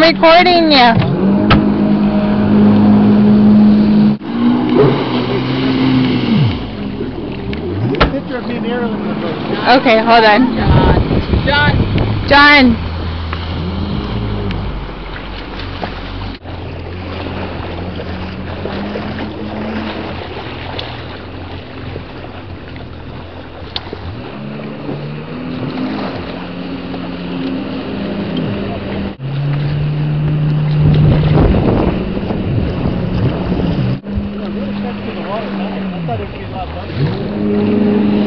recording you. Picture of me and Aaron. Okay, hold on. John. I thought it would be a lot better.